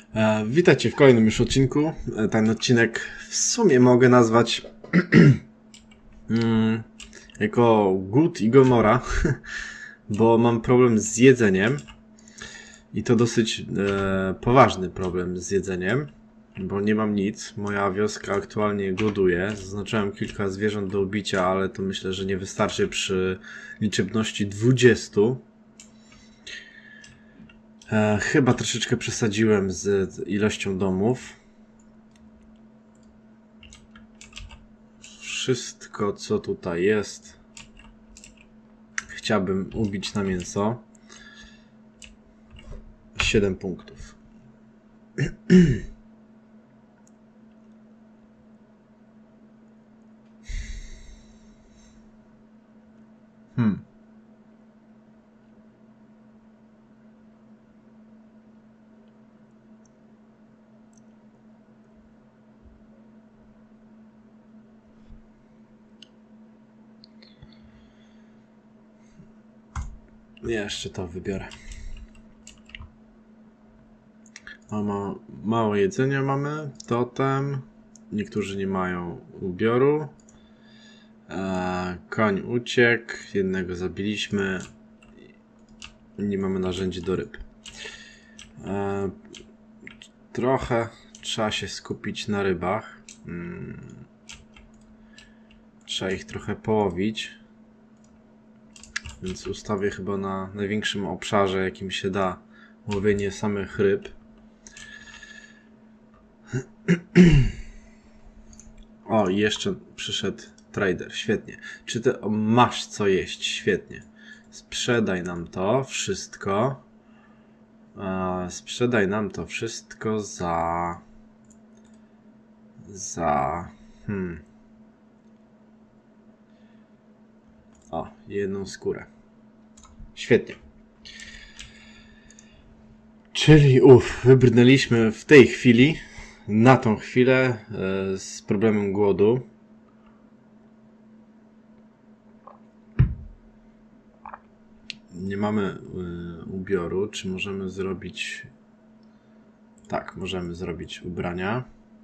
Witajcie w kolejnym już odcinku. Ten odcinek w sumie mogę nazwać jako Głód i Gomora, bo mam problem z jedzeniem i to dosyć poważny problem z jedzeniem, bo nie mam nic. Moja wioska aktualnie głoduje. Zaznaczyłem kilka zwierząt do ubicia, ale to myślę, że nie wystarczy przy liczebności 20. Chyba troszeczkę przesadziłem z ilością domów. Wszystko, co tutaj jest, chciałbym ubić na mięso. 7 punktów. Jeszcze to wybiorę. Mało jedzenia mamy. Totem. Niektórzy nie mają ubioru. Koń uciekł. Jednego zabiliśmy. Nie mamy narzędzi do ryb. Trochę trzeba się skupić na rybach. Trzeba ich trochę połowić. Więc ustawię chyba na największym obszarze, jakim się da, łowienie samych ryb. O, i jeszcze przyszedł trader. Świetnie. Czy ty masz co jeść? Świetnie. Sprzedaj nam to wszystko. Sprzedaj nam to wszystko za... O, jedną skórę. Świetnie. Czyli wybrnęliśmy w tej chwili, na tą chwilę, z problemem głodu. Nie mamy ubioru. Czy możemy zrobić... Tak, możemy zrobić ubrania.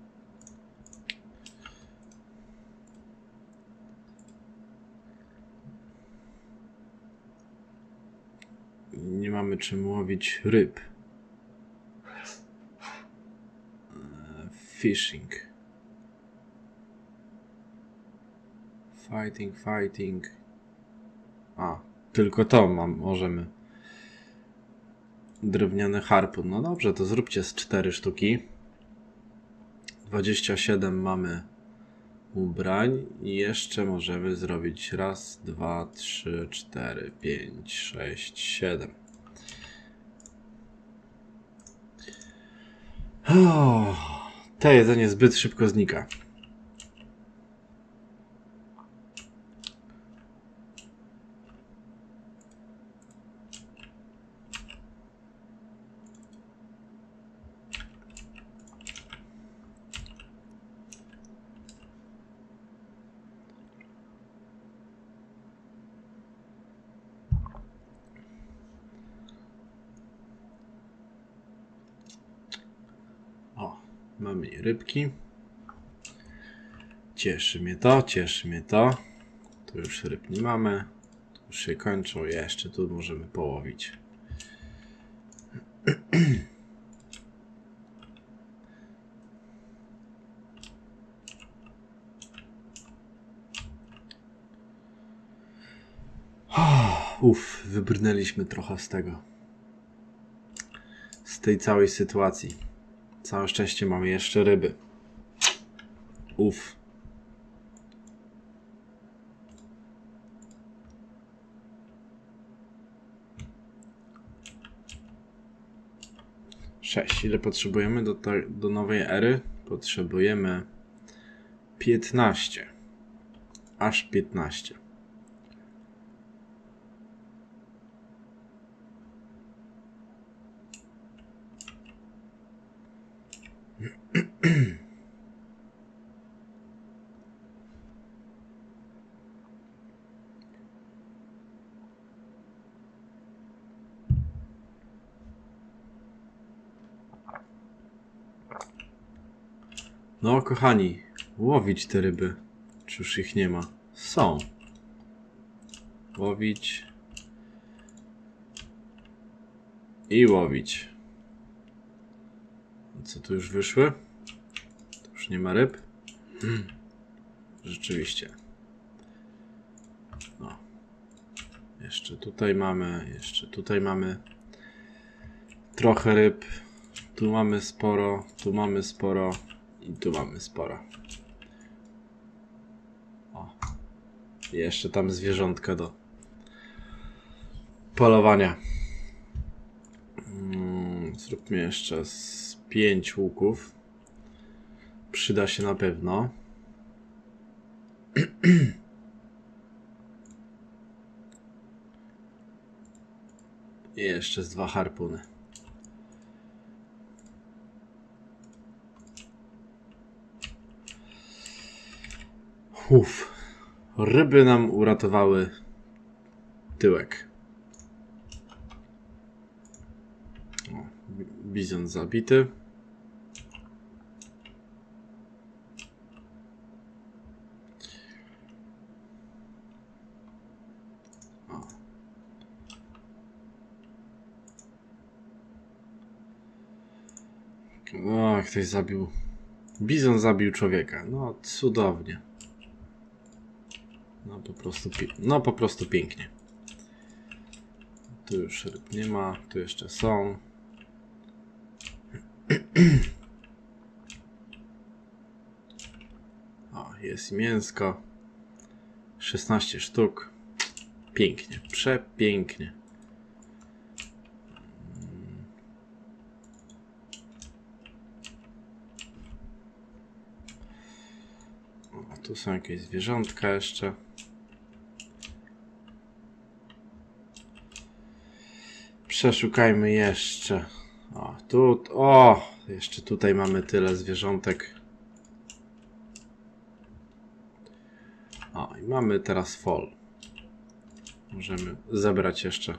Nie mamy czym łowić ryb. Fishing. Fighting. Tylko to możemy. Drewniany harpun. No dobrze, to zróbcie z 4 sztuki. 27 mamy ubrań. I jeszcze możemy zrobić raz, 2, 3, 4, 5, 6, 7. To jedzenie zbyt szybko znika. Mamy rybki. Cieszy mnie to. Tu już ryb nie mamy. Tu już się kończą. Jeszcze tu możemy połowić. Wybrnęliśmy trochę z tego. Z tej całej sytuacji. Całe szczęście mamy jeszcze ryby. 6. Ile potrzebujemy do nowej ery? Potrzebujemy 15. Aż 15. No, kochani, łowić te ryby. Czy już ich nie ma? Są. Łowić. I łowić. Co tu już wyszły? Tu już nie ma ryb? Rzeczywiście. No. Jeszcze tutaj mamy trochę ryb. Tu mamy sporo, tu mamy sporo i tu mamy sporo. O. I jeszcze tam zwierzątka do polowania. Zróbmy jeszcze z 5 łuków. Przyda się na pewno. I jeszcze z 2 harpuny. Ryby nam uratowały tyłek. O, bizon zabity. O, ktoś zabił. Bizon zabił człowieka. No, cudownie. No, po prostu pięknie. Tu już ryb nie ma, tu jeszcze są. O, jest mięsko. 16 sztuk. Pięknie, przepięknie. O, tu są jakieś zwierzątka jeszcze. Przeszukajmy jeszcze. Jeszcze tutaj mamy tyle zwierzątek. O, i mamy teraz fall. Możemy zebrać jeszcze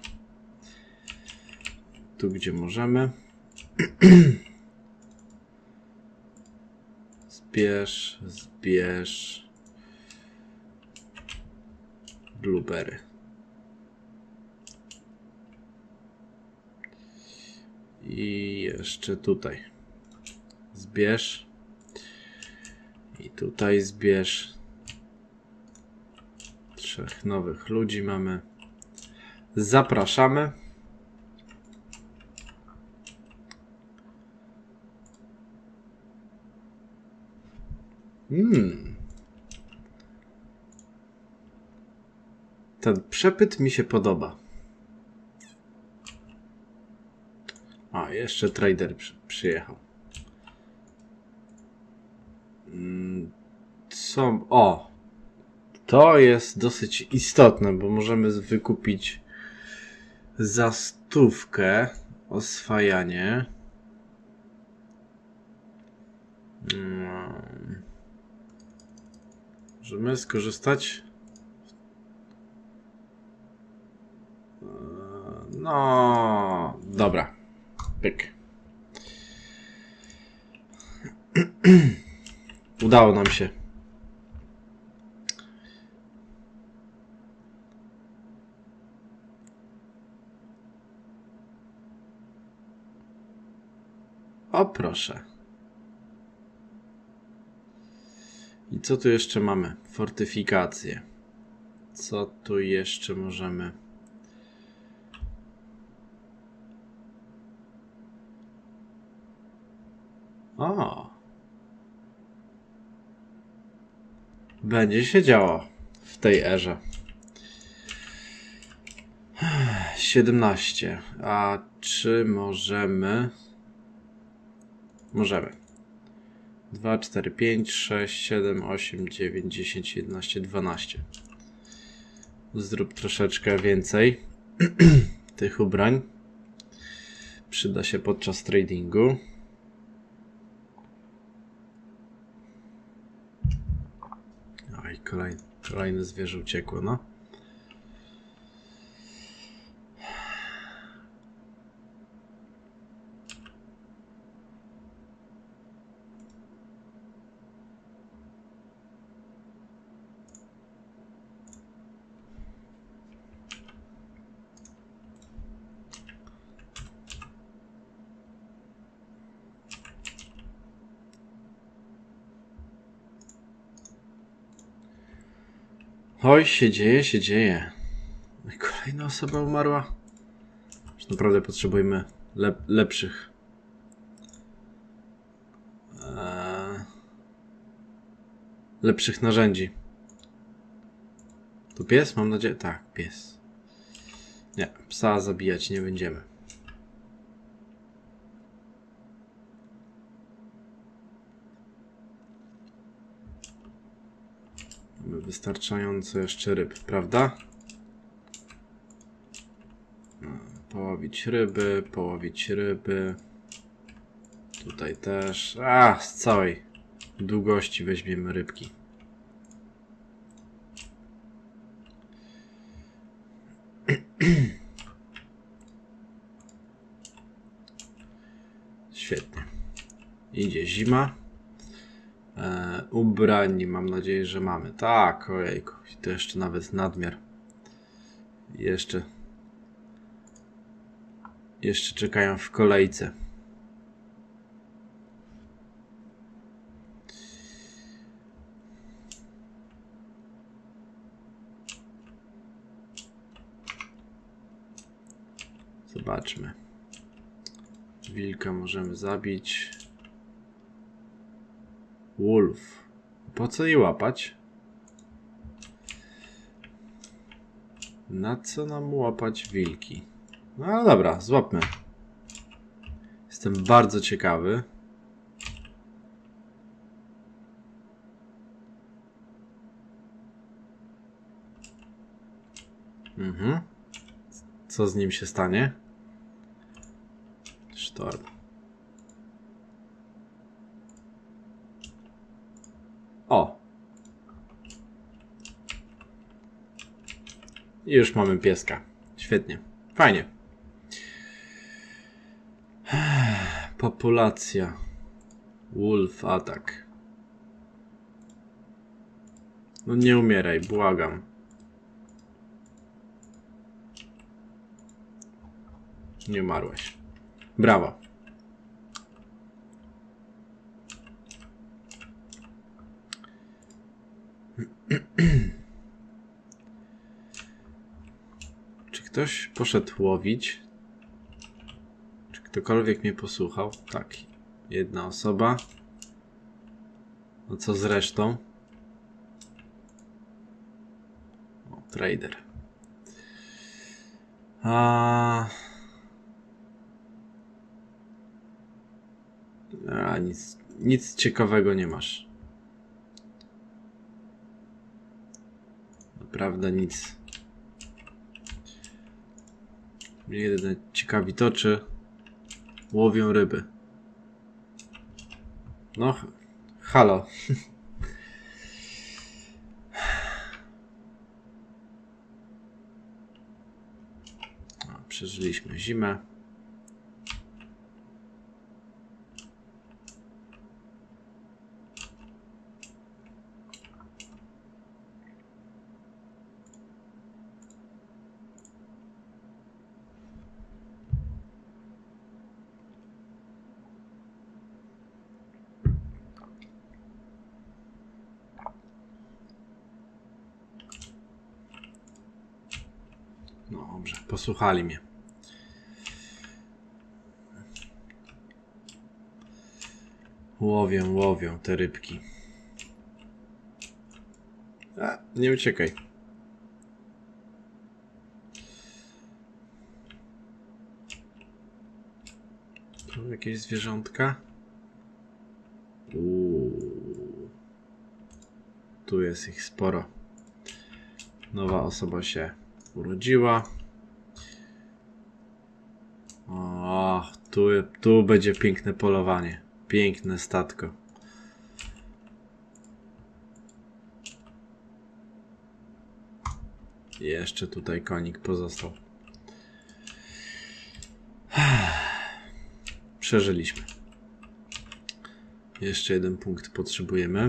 tu, gdzie możemy. Zbierz blueberry. I jeszcze tutaj zbierz. I tutaj zbierz. 3 nowych ludzi mamy. Zapraszamy. Ten przepyt mi się podoba. A, jeszcze trader przyjechał. To jest dosyć istotne, bo możemy wykupić za 100 oswajanie. Możemy skorzystać. No, dobra. Pyk. Udało nam się. O, proszę. I co tu jeszcze mamy? Fortyfikacje. Co tu jeszcze możemy? O! Będzie się działo w tej erze. 17. A czy możemy? Możemy. 2, 4, 5, 6, 7, 8, 9, 10, 11, 12. Zrób troszeczkę więcej tych ubrań. Przyda się podczas tradingu. Oj, kolejne zwierzę uciekło, no. Oj, się dzieje, się dzieje. Kolejna osoba umarła. Już naprawdę potrzebujemy lepszych. Lepszych narzędzi. To pies? Mam nadzieję. Tak, pies. Nie, psa zabijać nie będziemy. Mamy wystarczająco jeszcze ryb, prawda? Połowić ryby, połowić ryby. Tutaj też. Z całej długości weźmiemy rybki. Świetnie. Idzie zima. Ubrań mam nadzieję, że mamy. Tak, ojejku. To jeszcze nawet nadmiar. Jeszcze czekają w kolejce. Zobaczmy. Wilka możemy zabić. Wolf. Po co jej łapać? Na co nam łapać wilki? No ale dobra, złapmy. Jestem bardzo ciekawy. Co z nim się stanie? Sztorm. O! I już mamy pieska. Świetnie. Fajnie. Populacja. Wolf atak. No nie umieraj, błagam. Nie umarłeś. Brawo. Czy ktoś poszedł łowić? Czy ktokolwiek mnie posłuchał? Tak. Jedna osoba. No co z resztą? O, trader. Nic ciekawego nie masz. Naprawdę nic. Mnie jedyne ciekawi to, czy łowią ryby. No, halo. Przeżyliśmy zimę. No dobrze, posłuchali mnie. Łowią te rybki. Nie uciekaj. Tu jakieś zwierzątka? Tu jest ich sporo. Nowa osoba się urodziła. O, tu będzie piękne polowanie. Piękne statko. Jeszcze tutaj konik pozostał. Przeżyliśmy. Jeszcze jeden punkt potrzebujemy.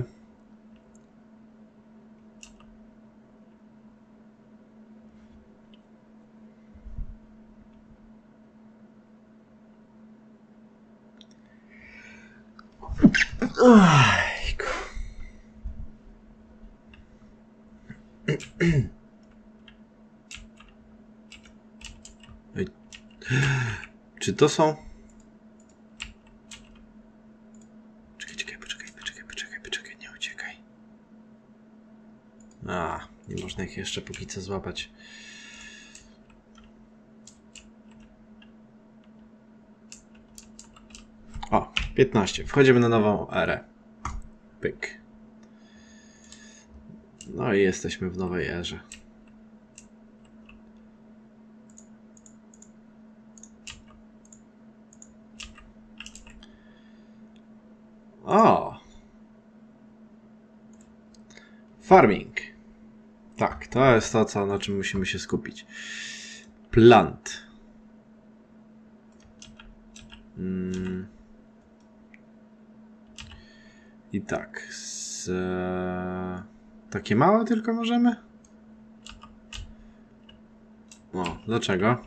Ojku. Ej. Czy to są... Poczekaj, nie uciekaj. Nie można ich jeszcze póki co złapać. O, 15. Wchodzimy na nową erę. Pyk. No i jesteśmy w nowej erze. O! Farming. Tak, to jest to, na czym musimy się skupić. Plant. I tak. Takie małe tylko możemy? O, dlaczego?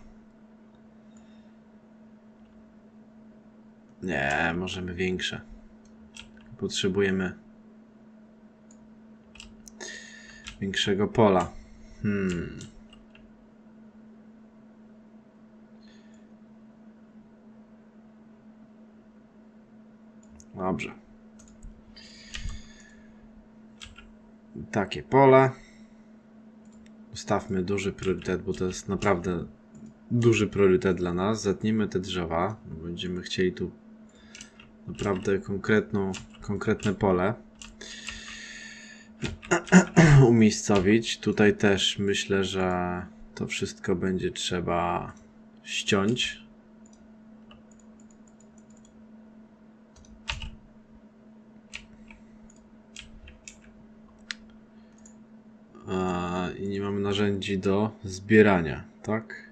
Nie, możemy większe. Potrzebujemy większego pola. Dobrze. Takie pole. Ustawmy duży priorytet, bo to jest naprawdę duży priorytet dla nas. Zetnijmy te drzewa. Będziemy chcieli tu naprawdę konkretne pole umiejscowić. Tutaj też myślę, że to wszystko będzie trzeba ściąć. I nie mamy narzędzi do zbierania, tak?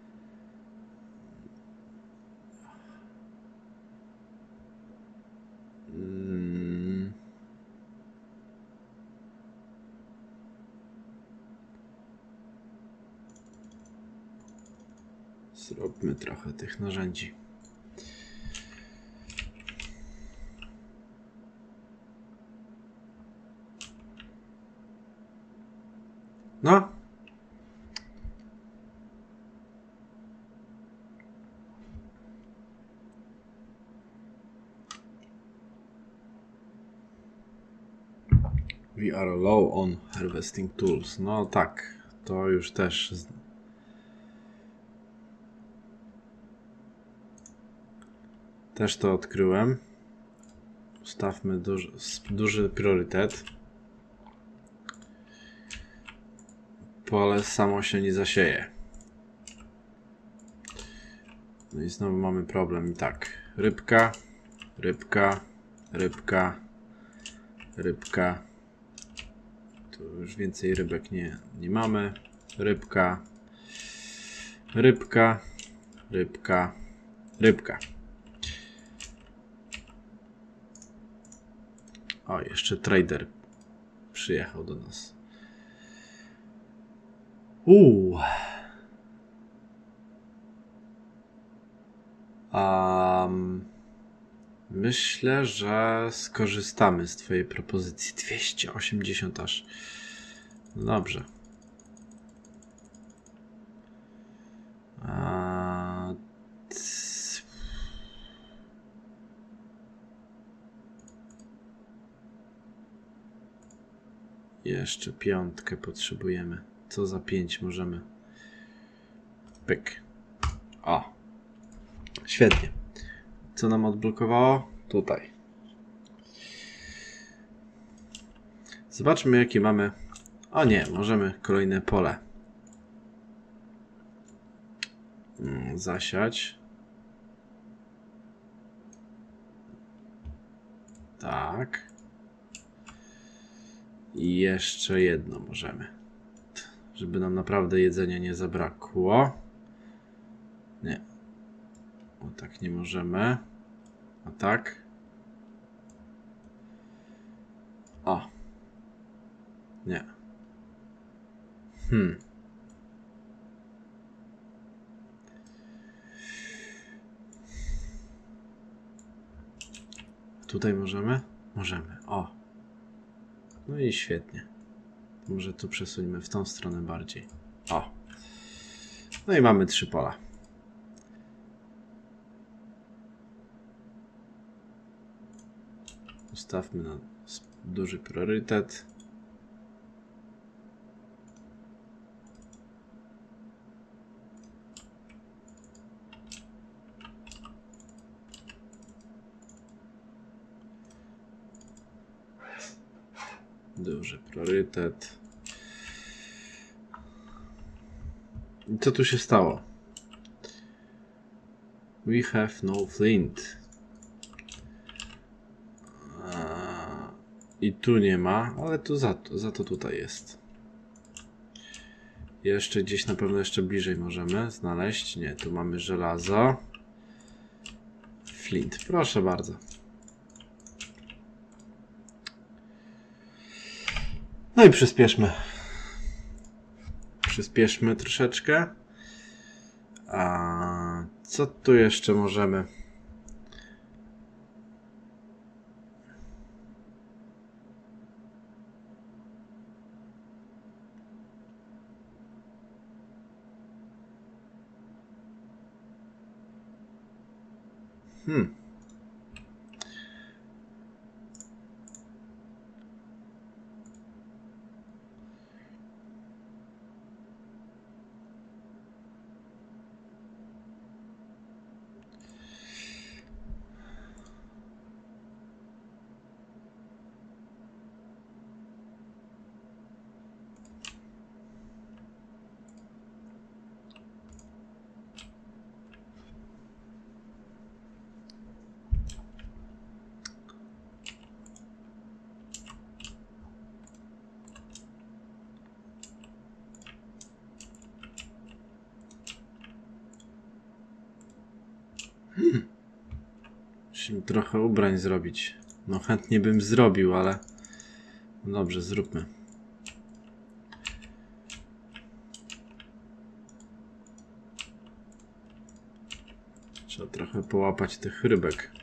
Zróbmy trochę tych narzędzi. No. We are low on harvesting tools. No tak, to już też... Też to odkryłem. Ustawmy duży priorytet. Pole samo się nie zasieje. No i znowu mamy problem. I tak, rybka, rybka, rybka, rybka. Tu już więcej rybek nie mamy. Rybka, rybka, rybka, rybka. O, jeszcze trader przyjechał do nas. Myślę, że skorzystamy z twojej propozycji. 280 aż. No dobrze. Jeszcze piątkę potrzebujemy. Co za 5 możemy? Pyk. O. Świetnie. Co nam odblokowało? Tutaj. Zobaczmy, jakie mamy. O nie, możemy kolejne pole zasiać. Tak. I jeszcze jedno możemy. Żeby nam naprawdę jedzenia nie zabrakło. Nie. O tak nie możemy. A tak. O. Nie. Tutaj możemy? Możemy. O. No i świetnie. Może tu przesuńmy w tą stronę bardziej. O. No i mamy 3 pola. Ustawmy na duży priorytet. Duży priorytet. I co tu się stało? We have no flint. I tu nie ma, ale tu za to tutaj jest. Jeszcze gdzieś na pewno jeszcze bliżej możemy znaleźć. Nie, tu mamy żelazo. Flint, proszę bardzo. No i przyspieszmy. Przyspieszmy troszeczkę. A co tu jeszcze możemy? Musimy trochę ubrań zrobić. No chętnie bym zrobił, ale... No dobrze, zróbmy. Trzeba trochę połapać tych rybek.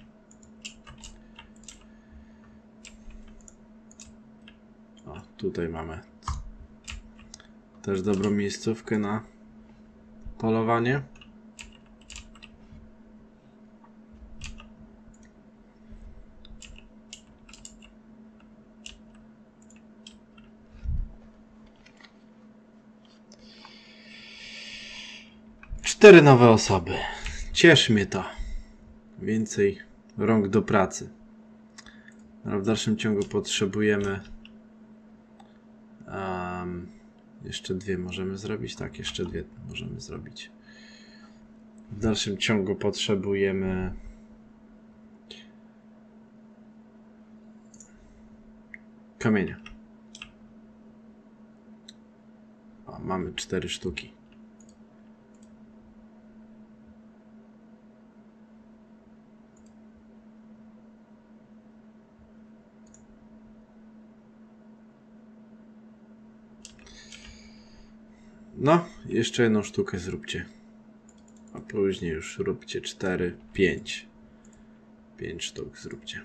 O, tutaj mamy też dobrą miejscówkę na polowanie. Cztery nowe osoby. Cieszy mnie to. Więcej rąk do pracy. Ale w dalszym ciągu potrzebujemy... jeszcze 2 możemy zrobić? Tak, jeszcze 2 możemy zrobić. W dalszym ciągu potrzebujemy... kamienia. O, mamy 4 sztuki. No, jeszcze jedną sztukę zróbcie. A później już róbcie 4, 5. 5 sztuk zróbcie.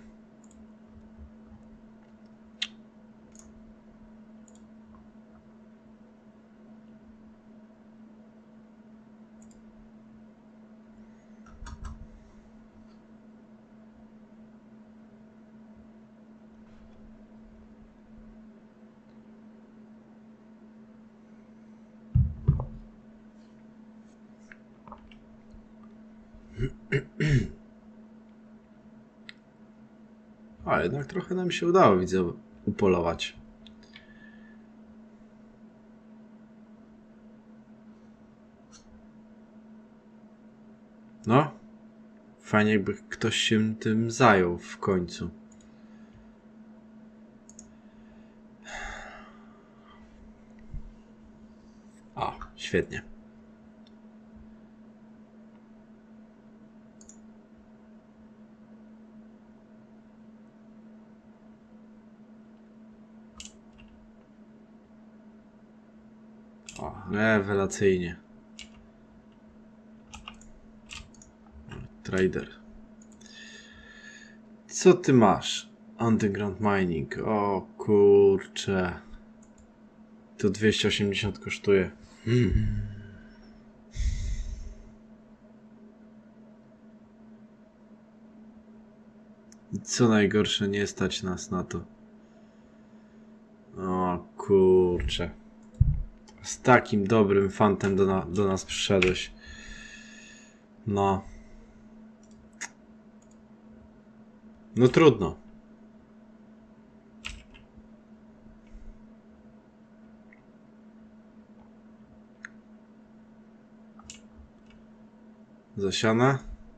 A jednak trochę nam się udało, widzę, upolować. No, fajnie jakby ktoś się tym zajął w końcu. O, świetnie. O, rewelacyjnie. Trader. Co ty masz? Underground mining. O kurcze. to 280 kosztuje. I co najgorsze, nie stać nas na to. O kurczę. Z takim dobrym fantem do nas przyszedłeś. No. No trudno. Zasiane.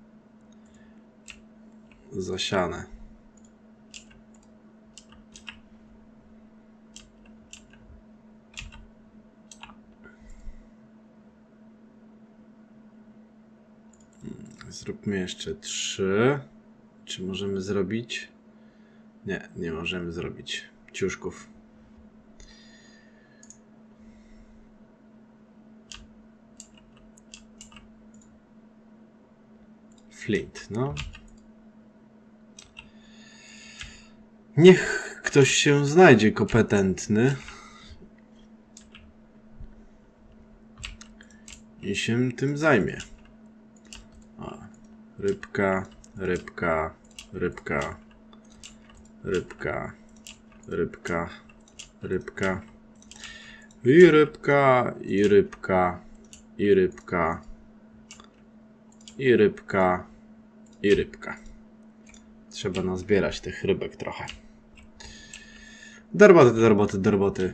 Zasiane. Zróbmy jeszcze 3. Czy możemy zrobić? Nie, nie możemy zrobić ciuszków. Flint, no. Niech ktoś się znajdzie kompetentny i się tym zajmie. O, rybka, rybka, rybka, rybka, rybka, rybka i rybka, i rybka, i rybka, i rybka, i rybka. Trzeba nazbierać tych rybek trochę. Do roboty, do roboty, do roboty.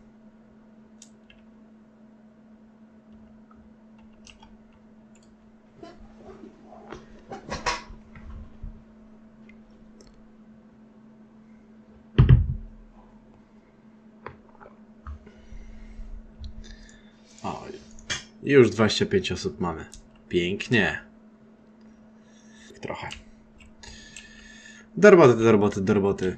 O, już 25 osób mamy. Pięknie. Trochę. Do roboty, do roboty, do roboty.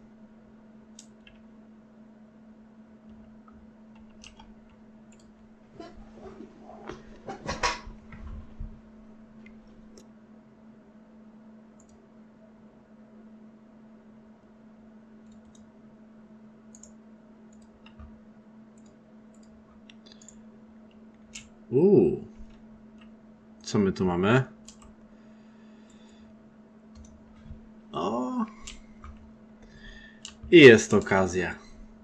Co my tu mamy? O. I jest okazja.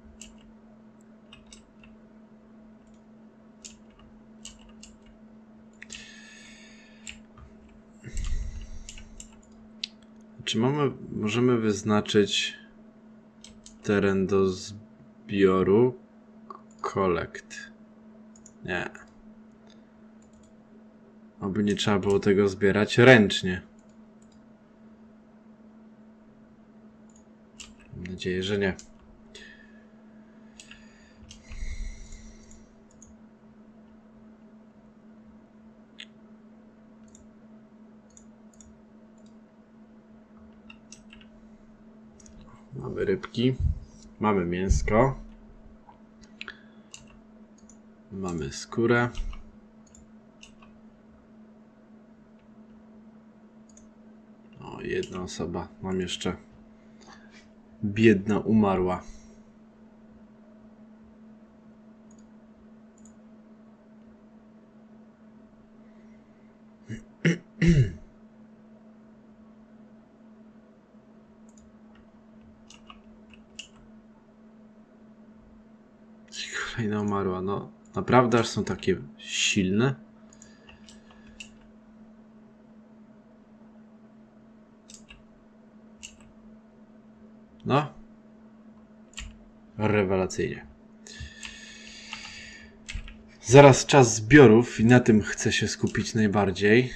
Czy możemy wyznaczyć teren do zbioru? Collect. Nie. Oby nie trzeba było tego zbierać ręcznie. Mam nadzieję, że nie. Mamy rybki. Mamy mięsko. Mamy skórę. O, jedna osoba. Mam jeszcze. Biedna umarła. Kolejna umarła. No, naprawdę aż są takie silne. No. Rewelacyjnie. Zaraz czas zbiorów i na tym chcę się skupić najbardziej.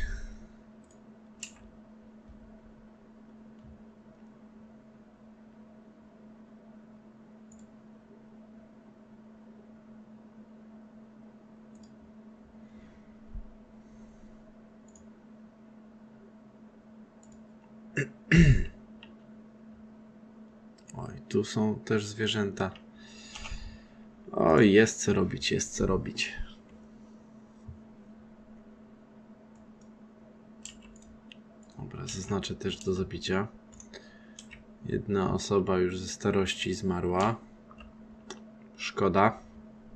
Oj, tu są też zwierzęta. Oj, jest co robić, jest co robić. Dobra, zaznaczę też do zabicia. Jedna osoba już ze starości zmarła. Szkoda.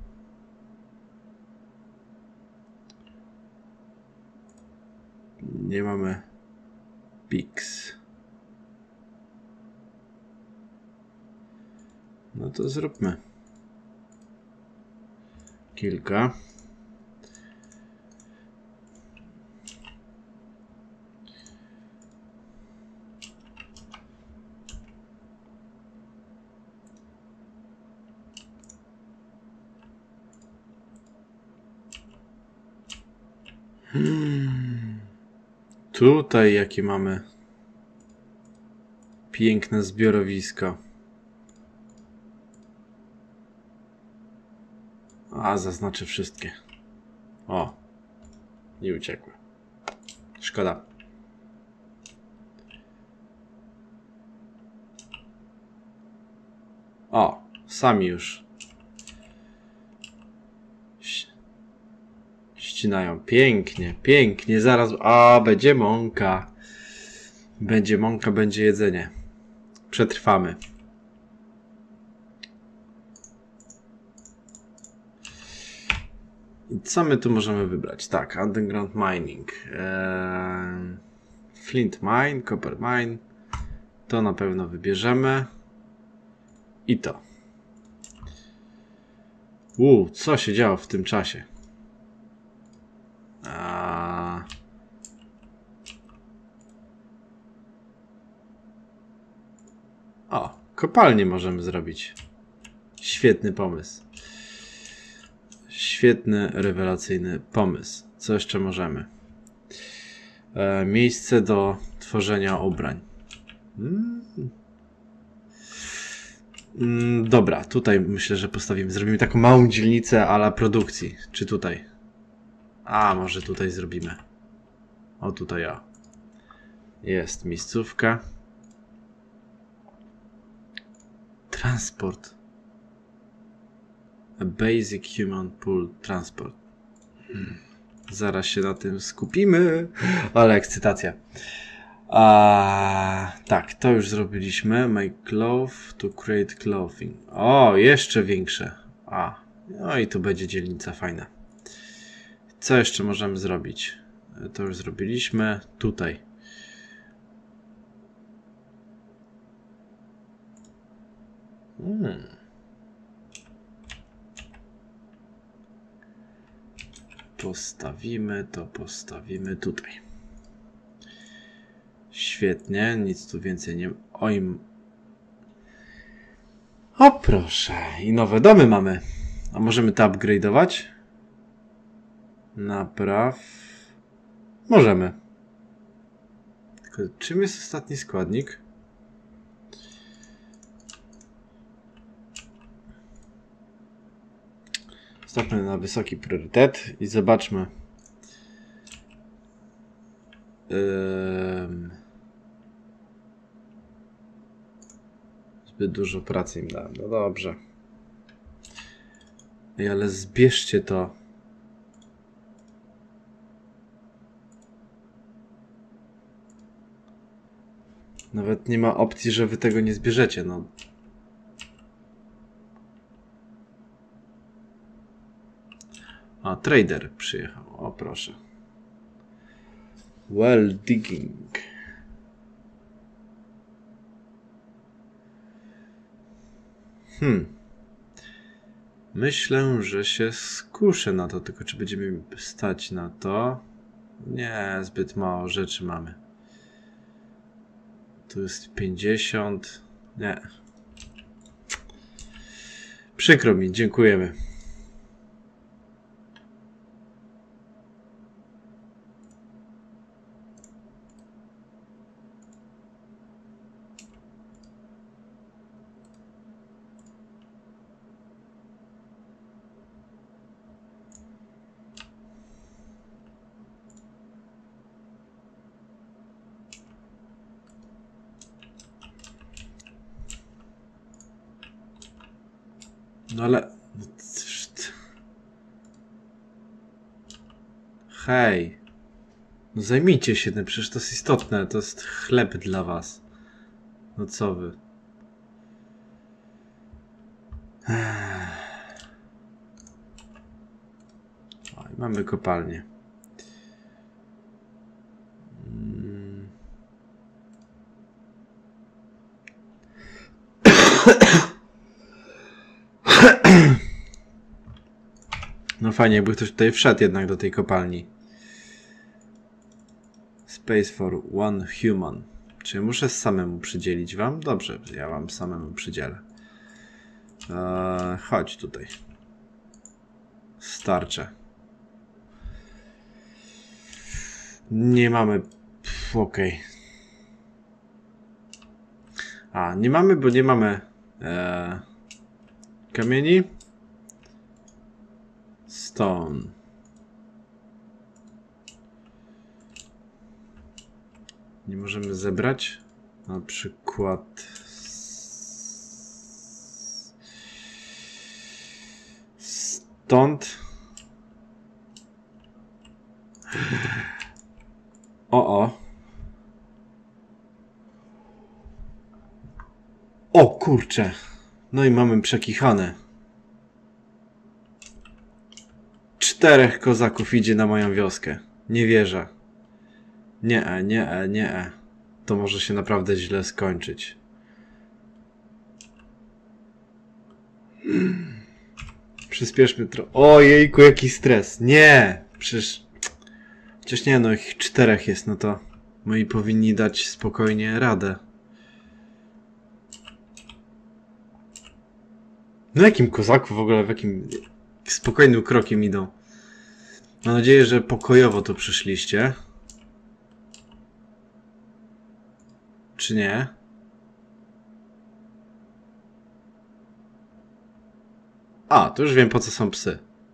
Nie mamy pigs. No to zróbmy kilka. Tutaj jakie mamy piękne zbiorowisko. A, zaznaczę wszystkie. O, nie uciekły. Szkoda. O, sami już ścinają. Pięknie, pięknie. Zaraz... A, będzie mąka. Będzie mąka, będzie jedzenie. Przetrwamy. I co my tu możemy wybrać? Tak, underground mining. Flint mine, copper mine. To na pewno wybierzemy. I to. Co się działo w tym czasie? O, kopalnię możemy zrobić. Świetny pomysł. Świetny, rewelacyjny pomysł. Co jeszcze możemy? Miejsce do tworzenia ubrań. Dobra, tutaj myślę, że postawimy. Zrobimy taką małą dzielnicę a la produkcji. Czy tutaj? A, może tutaj zrobimy. O, tutaj o. Jest miejscówka. Transport. A basic human pool transport. Zaraz się na tym skupimy. Ale ekscytacja. Tak, to już zrobiliśmy. Make cloth to create clothing. O, jeszcze większe. No i tu będzie dzielnica fajna. Co jeszcze możemy zrobić? To już zrobiliśmy. Tutaj. Postawimy tutaj. Świetnie, nic tu więcej nie... O proszę, i nowe domy mamy. A możemy to upgrade'ować? Napraw... Możemy. Tylko czym jest ostatni składnik? Stawmy na wysoki priorytet i zobaczmy. Zbyt dużo pracy im dałem. No dobrze. Ale zbierzcie to. Nawet nie ma opcji, że wy tego nie zbierzecie. No. A, trader przyjechał. O, proszę. Well digging. Myślę, że się skuszę na to, tylko czy będziemy stać na to? Nie, zbyt mało rzeczy mamy. Tu jest 50. Nie. Przykro mi, dziękujemy. No ale... Hej. No zajmijcie się tym, przecież to jest istotne. To jest chleb dla was. No co wy? O, i mamy kopalnię. No fajnie, jakby ktoś tutaj wszedł jednak do tej kopalni. Space for one human. Czy ja muszę samemu przydzielić wam? Dobrze, ja wam samemu przydzielę. Chodź tutaj. Starcze. Nie mamy... Okej. A, nie mamy, bo nie mamy kamieni. Stone. Nie możemy zebrać. Na przykład... Stąd. O. O kurczę. No i mamy przekichane. 4 kozaków idzie na moją wioskę. Nie wierzę. Nie. To może się naprawdę źle skończyć. Przyspieszmy trochę. Ojejku, jaki stres. Nie! Przecież... Chociaż nie, no ich 4 jest, no to... Moi powinni dać spokojnie radę. No jakim kozaku w ogóle, w jakim... Spokojnym krokiem idą. Mam nadzieję, że pokojowo tu przyszliście. Czy nie? A, to już wiem, po co są psy.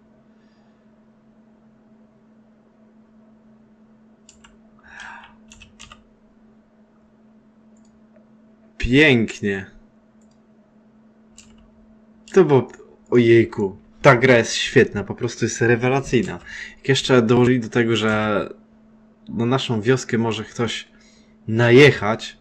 Pięknie. To było... Ojejku. Ta gra jest świetna, po prostu jest rewelacyjna. Jak jeszcze dołożyli do tego, że na naszą wioskę może ktoś najechać.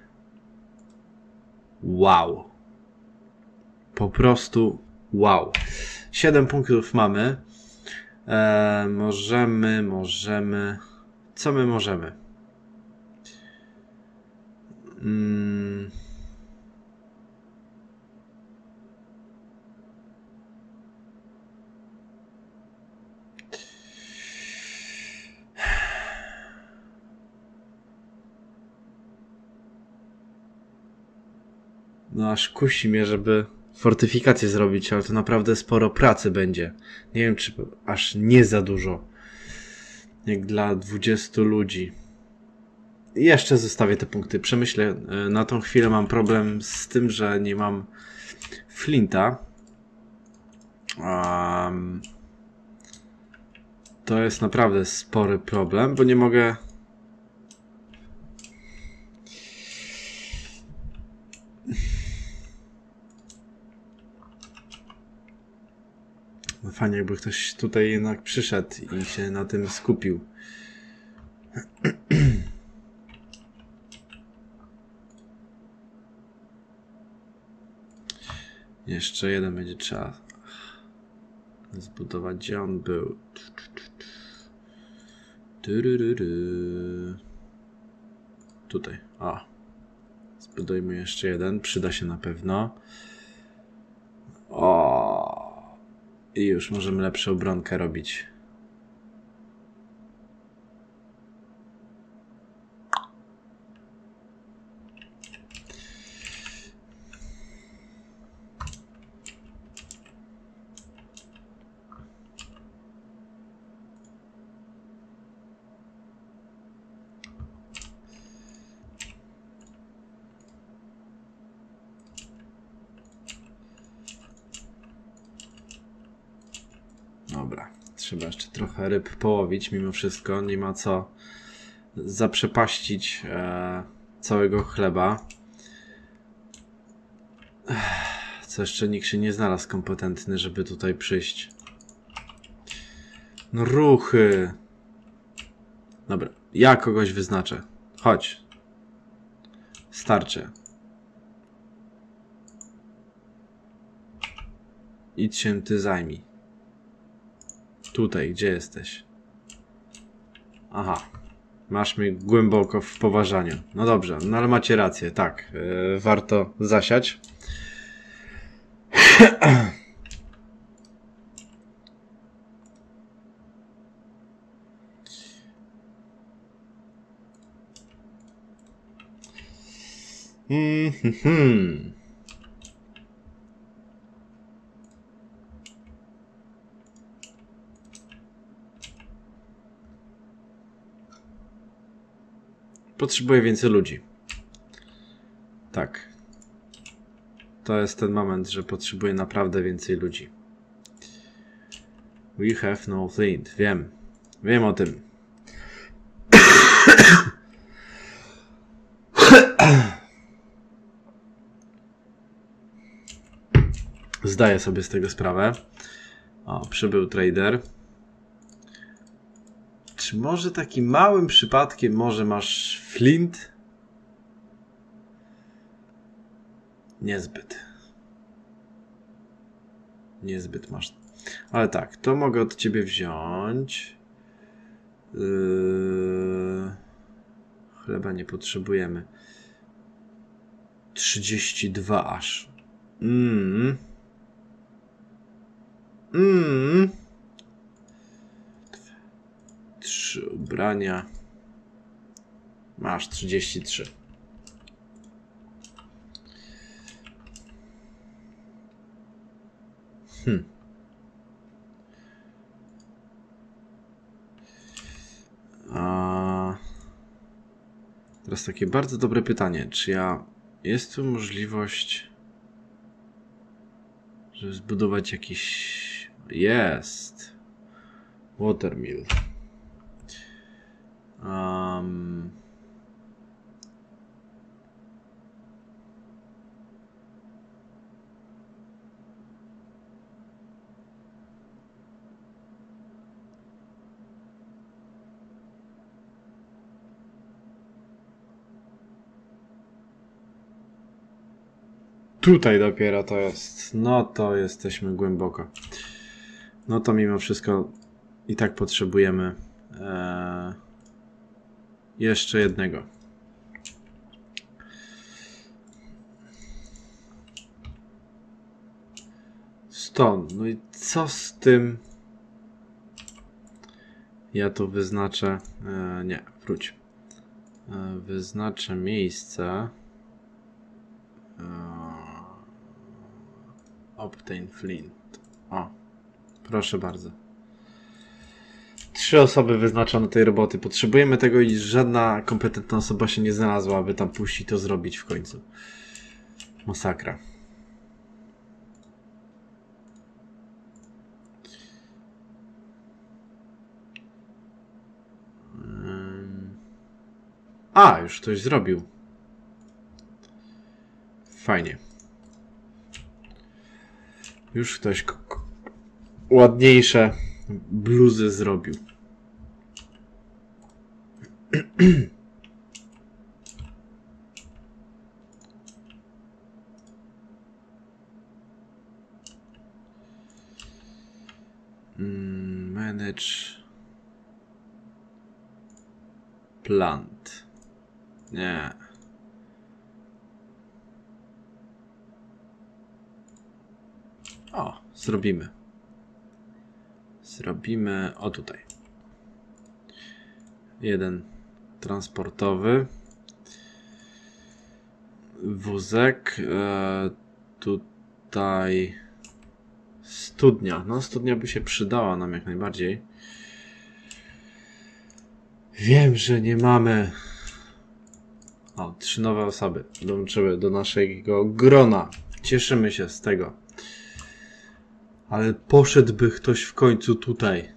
Wow. Po prostu wow. 7 punktów mamy. Możemy... Co my możemy? No aż kusi mnie, żeby fortyfikację zrobić, ale to naprawdę sporo pracy będzie. Nie wiem, czy aż nie za dużo. Jak dla 20 ludzi. I jeszcze zostawię te punkty. Przemyślę. Na tą chwilę mam problem z tym, że nie mam flinta. To jest naprawdę spory problem, bo nie mogę... No fajnie, jakby ktoś tutaj jednak przyszedł i się na tym skupił. Jeszcze jeden będzie trzeba zbudować. Gdzie on był? Tutaj. O. Zbudujmy jeszcze jeden. Przyda się na pewno. O. I już możemy lepszą obronkę robić. Dobra, trzeba jeszcze trochę ryb połowić mimo wszystko. Nie ma co zaprzepaścić całego chleba. Co jeszcze nikt się nie znalazł kompetentny, żeby tutaj przyjść. No ruchy. Dobra, ja kogoś wyznaczę. Chodź. Starczy. Idź się ty zajmij. Tutaj, gdzie jesteś? Aha. Masz mnie głęboko w poważaniu. No dobrze, no ale macie rację, tak. Warto zasiać. Potrzebuję więcej ludzi. Tak. To jest ten moment, że potrzebuję naprawdę więcej ludzi. We have no flint. Wiem. Wiem o tym. Zdaję sobie z tego sprawę. O, przybył trader. Czy może takim małym przypadkiem może masz flint? Niezbyt. Niezbyt masz. Ale tak, to mogę od ciebie wziąć. Chleba nie potrzebujemy. 32 aż. 3 ubrania. Masz 33. Teraz takie bardzo dobre pytanie. Czy jest tu możliwość, żeby zbudować jakiś... Jest. Watermill. Tutaj dopiero to jest. No to jesteśmy głęboko. No to mimo wszystko i tak potrzebujemy jeszcze jednego. Stone. No i co z tym? Ja tu wyznaczę... nie, wróć. Wyznaczę miejsce. Obtain flint. O, proszę bardzo. 3 osoby wyznaczone tej roboty. Potrzebujemy tego i żadna kompetentna osoba się nie znalazła, aby tam pójść i to zrobić w końcu. Masakra. A, już ktoś zrobił. Fajnie. Już ktoś ładniejsze bluzy zrobił. Manage plant. Nie. O, zrobimy. Zrobimy, o tutaj. Jeden transportowy. Wózek. Tutaj studnia. No, studnia by się przydała nam jak najbardziej. Wiem, że nie mamy... O, 3 nowe osoby dołączyły do naszego grona. Cieszymy się z tego. Ale poszedłby ktoś w końcu tutaj.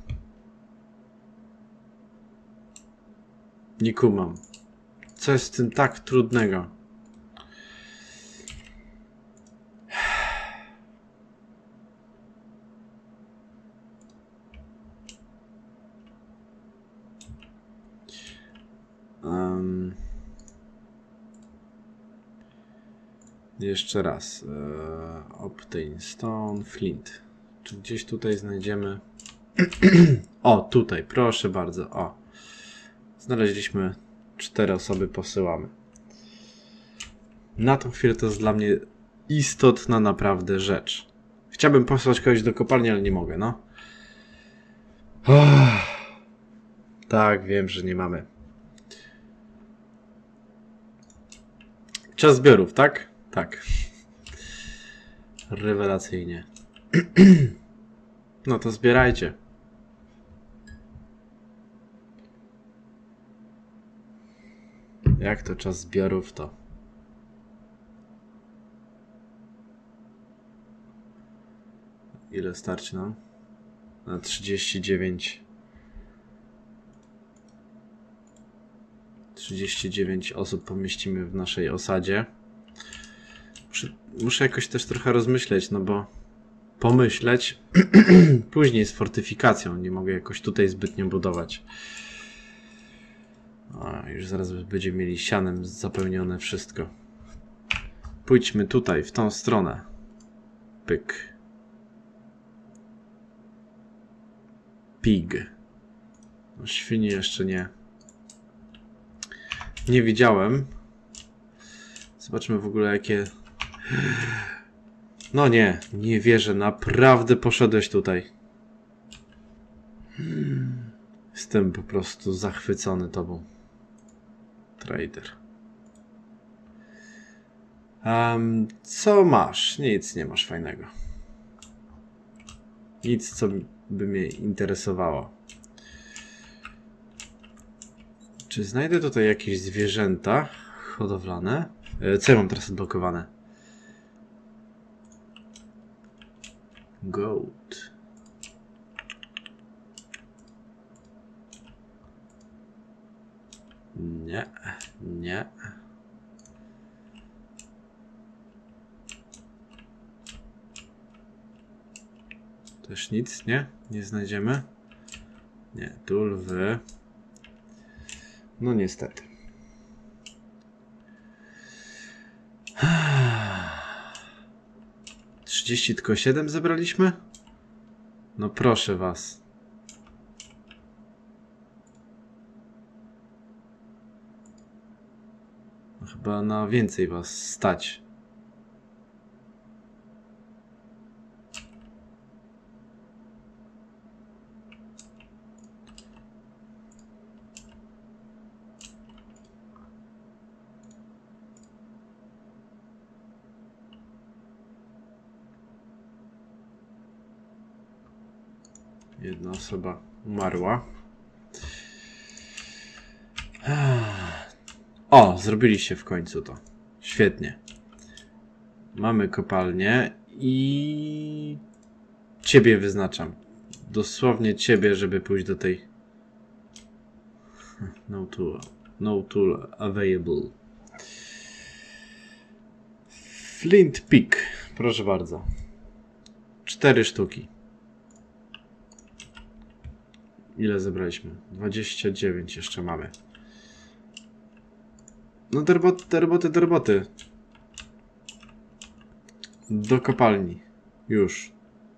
Nie kumam. Co jest z tym tak trudnego? Jeszcze raz. Obtain stone, flint. Czy gdzieś tutaj znajdziemy... O, tutaj, proszę bardzo. O. Znaleźliśmy 4 osoby, posyłamy. Na tą chwilę to jest dla mnie istotna naprawdę rzecz. Chciałbym posłać kogoś do kopalni, ale nie mogę, no. Tak, wiem, że nie mamy. Czas zbiorów, tak? Tak. Rewelacyjnie. No to zbierajcie. Jak to czas zbiorów, to... Ile starczy nam? Na 39. 39 osób pomieścimy w naszej osadzie. Muszę jakoś też trochę rozmyśleć, no bo pomyśleć później z fortyfikacją. Nie mogę jakoś tutaj zbytnio budować. A, już zaraz będziemy mieli sianem zapełnione wszystko. Pójdźmy tutaj, w tą stronę. Pyk. Pig. No, świni jeszcze nie. Nie widziałem. Zobaczmy w ogóle jakie... No nie wierzę. Naprawdę poszedłeś tutaj. Jestem po prostu zachwycony tobą. Trader. Co masz? Nic nie masz fajnego. Nic, co by mnie interesowało. Czy znajdę tutaj jakieś zwierzęta hodowlane? Co ja mam teraz odblokowane? Goat. Nie. Też nic, nie? Nie znajdziemy? Nie, tu lwy. No niestety. Tylko 7 zebraliśmy? No proszę was. No chyba na więcej was stać. Jedna osoba umarła. O, zrobiliście w końcu to. Świetnie. Mamy kopalnię i... Ciebie wyznaczam. Dosłownie ciebie, żeby pójść do tej... No tool available. Flint pick. Proszę bardzo. 4 sztuki. Ile zebraliśmy? 29 jeszcze mamy. No te roboty. Do kopalni. Już.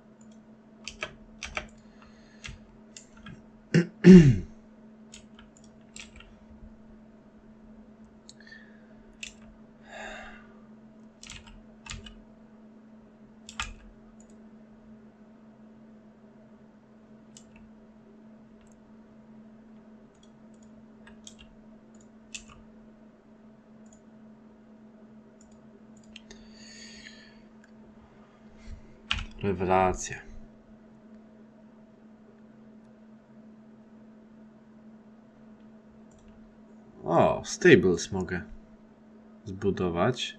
Rewelacja. O, stables mogę zbudować.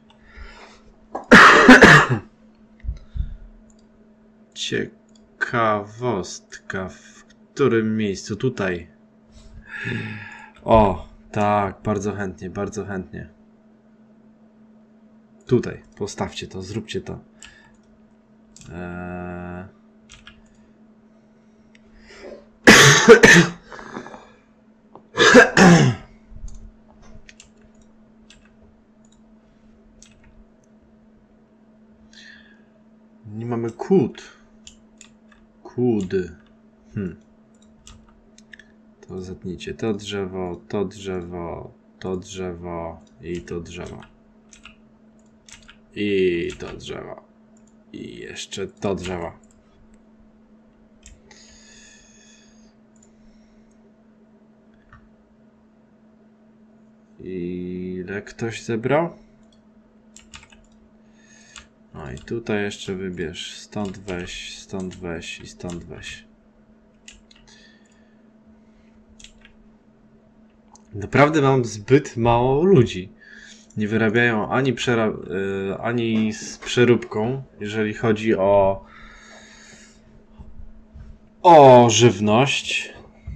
Ciekawostka. W którym miejscu? Tutaj. O, tak, bardzo chętnie, bardzo chętnie. Tutaj, postawcie to, zróbcie to. Nie mamy kłód. Kłódy. To zetnijcie to drzewo, to drzewo, to drzewo i to drzewo. I to drzewo. I jeszcze do drzewa. Ile ktoś zebrał? No i tutaj jeszcze wybierz. Stąd weź i stąd weź. Naprawdę mam zbyt mało ludzi. Nie wyrabiają ani z przeróbką, jeżeli chodzi o żywność.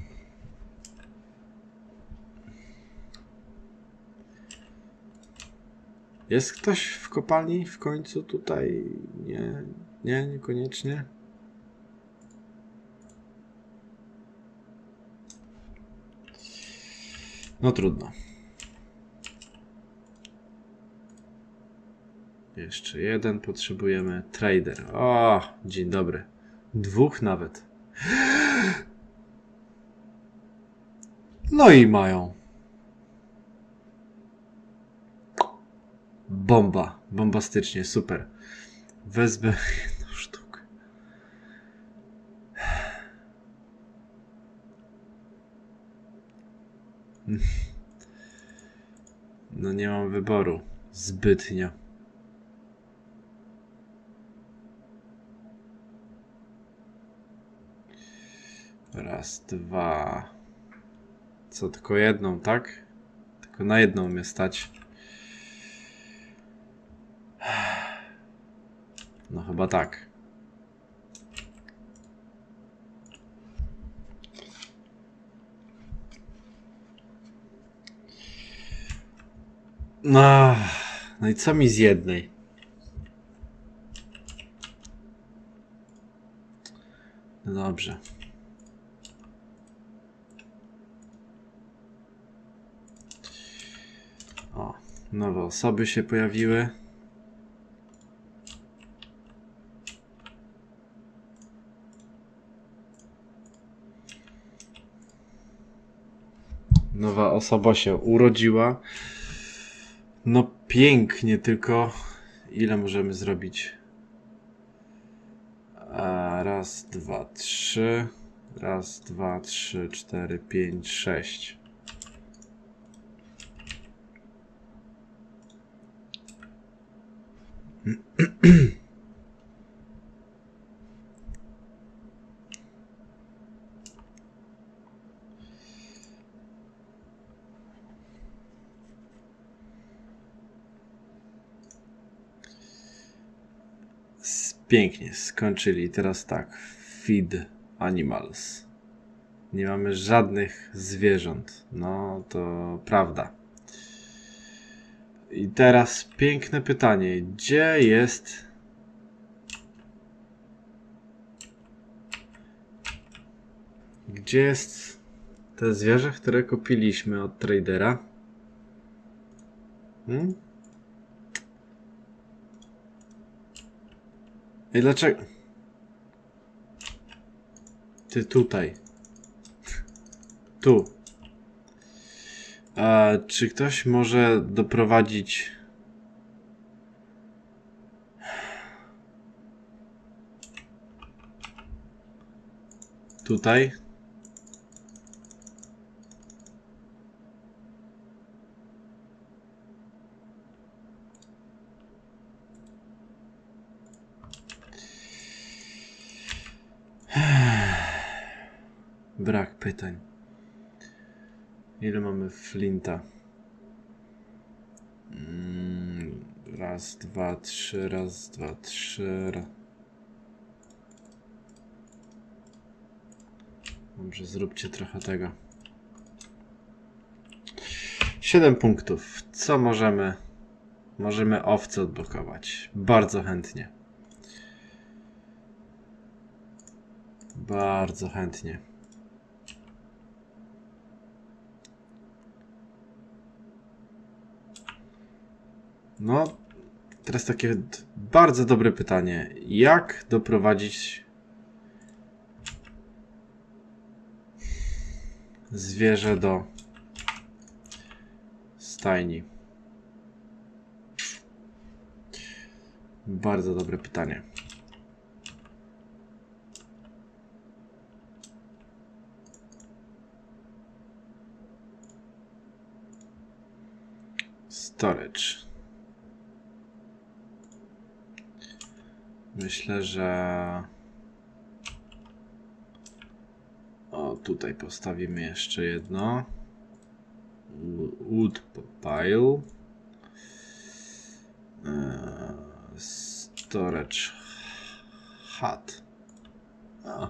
Jest ktoś w kopalni w końcu tutaj? Nie, niekoniecznie. No trudno. Jeszcze jeden potrzebujemy. Trader. O, dzień dobry. 2 nawet. No i mają. Bomba. Bombastycznie, super. Wezmę jedną sztukę. No nie mam wyboru. Zbytnio. Raz, dwa. Co, tylko jedną, tak? Tylko na jedną mnie stać. No chyba tak. No i co mi z jednej? No dobrze. O, nowe osoby się pojawiły. Nowa osoba się urodziła. No pięknie, tylko ile możemy zrobić? Raz, dwa, trzy. Raz, dwa, trzy, 4, 5, 6. Pięknie, skończyli. Teraz tak, feed animals. Nie mamy żadnych zwierząt. No to prawda. I teraz piękne pytanie. Gdzie jest... Gdzie jest te zwierzę, które kupiliśmy od tradera? I dlaczego? Ty tutaj. Tu. Czy ktoś może doprowadzić... Tutaj? Brak pytań. Ile mamy flinta? Raz, dwa, trzy, raz, dwa, trzy. Dobrze, zróbcie trochę tego. 7 punktów. Co możemy? Możemy owce odblokować. Bardzo chętnie. Bardzo chętnie. No, teraz takie bardzo dobre pytanie. Jak doprowadzić zwierzę do stajni? Bardzo dobre pytanie. storage. Myślę, że... O, tutaj postawimy jeszcze jedno. Wood pile. Storage hut. O.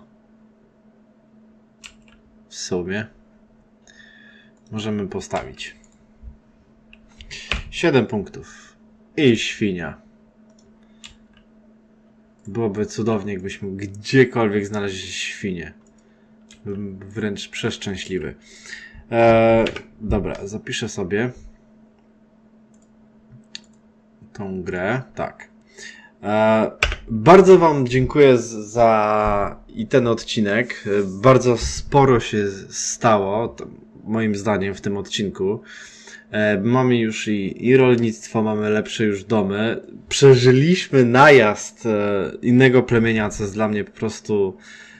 W sumie możemy postawić 7 punktów i świnia. Byłoby cudownie, jakbyśmy gdziekolwiek znaleźli świnię. Byłbym wręcz przeszczęśliwy. Dobra, zapiszę sobie tą grę. Tak. Bardzo wam dziękuję za i ten odcinek. Bardzo sporo się stało, moim zdaniem, w tym odcinku. Mamy już i rolnictwo, mamy lepsze już domy. Przeżyliśmy najazd innego plemienia, co jest dla mnie po prostu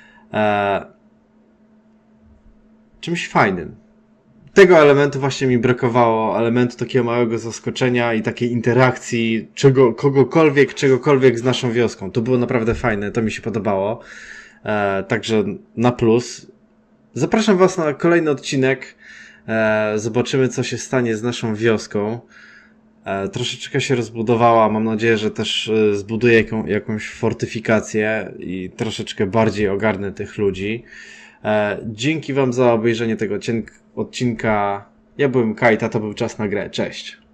czymś fajnym. Tego elementu właśnie mi brakowało, elementu takiego małego zaskoczenia i takiej interakcji czegokolwiek z naszą wioską. To było naprawdę fajne, to mi się podobało. Także na plus. Zapraszam was na kolejny odcinek. Zobaczymy, co się stanie z naszą wioską. Troszeczkę się rozbudowała. Mam nadzieję, że też zbuduję jakąś fortyfikację i troszeczkę bardziej ogarnę tych ludzi. Dzięki wam za obejrzenie tego odcinka. Ja byłem Kajta, to był czas na grę. Cześć.